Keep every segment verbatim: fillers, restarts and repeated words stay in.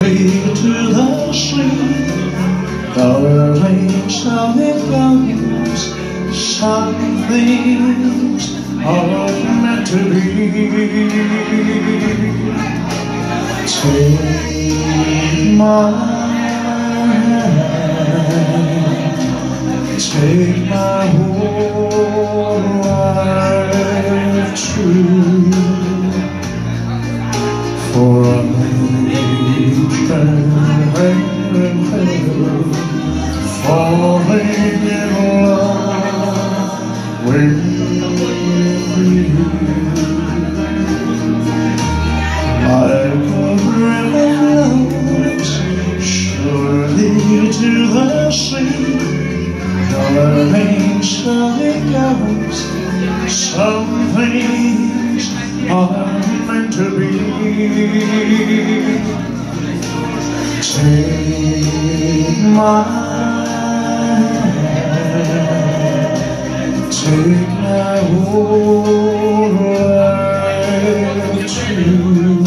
To the street, darling, so it goes. Some things are meant to be. Take my hand, take my whole life too, for I falling in love with you, like a river flows surely to the sea. Darling, so it goes. Some things are meant to be. Take my hand, take my whole life too,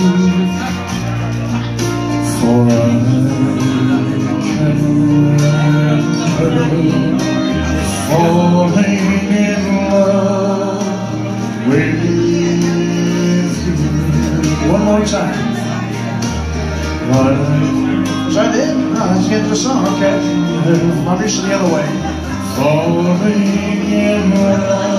for I can remember falling in love with you. One more time. One. Is that it? No, let's get to the song, okay. I'll reach the other way. Falling in love.